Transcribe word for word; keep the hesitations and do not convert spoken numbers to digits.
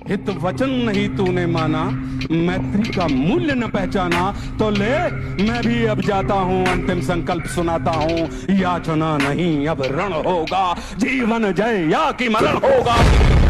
हित वचन नहीं तूने माना, मैत्री का मूल्य न पहचाना, तो ले मैं भी अब जाता हूँ, अंतिम संकल्प सुनाता हूँ। याचना नहीं अब रण होगा, जीवन जय या कि मरण होगा।